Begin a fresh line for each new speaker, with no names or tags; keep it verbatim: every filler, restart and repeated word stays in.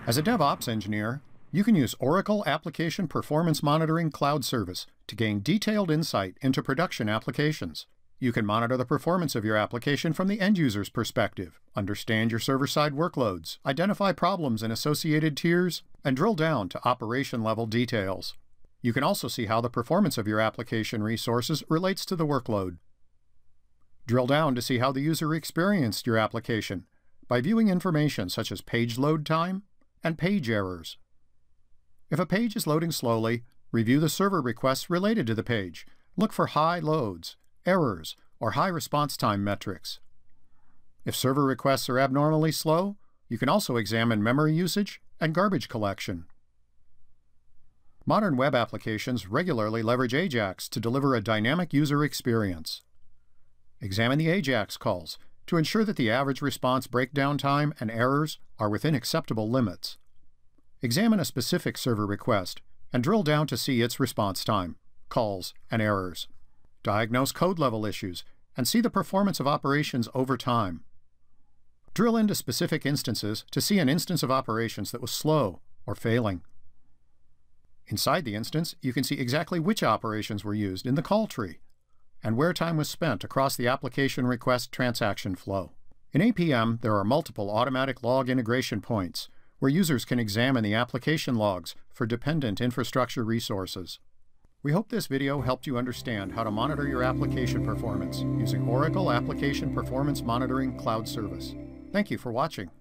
As a DevOps engineer, you can use Oracle Application Performance Monitoring Cloud Service to gain detailed insight into production applications. You can monitor the performance of your application from the end user's perspective, understand your server-side workloads, identify problems in associated tiers, and drill down to operation-level details. You can also see how the performance of your application resources relates to the workload. Drill down to see how the user experienced your application by viewing information such as page load time and page errors. If a page is loading slowly, review the server requests related to the page. Look for high loads, errors, or high response time metrics. If server requests are abnormally slow, you can also examine memory usage and garbage collection. Modern web applications regularly leverage AJAX to deliver a dynamic user experience. Examine the AJAX calls to ensure that the average response breakdown time and errors are within acceptable limits. Examine a specific server request and drill down to see its response time, calls, and errors. Diagnose code-level issues and see the performance of operations over time. Drill into specific instances to see an instance of operations that was slow or failing. Inside the instance, you can see exactly which operations were used in the call tree and where time was spent across the application request transaction flow. In A P M, there are multiple automatic log integration points where users can examine the application logs for dependent infrastructure resources. We hope this video helped you understand how to monitor your application performance using Oracle Application Performance Monitoring Cloud Service. Thank you for watching.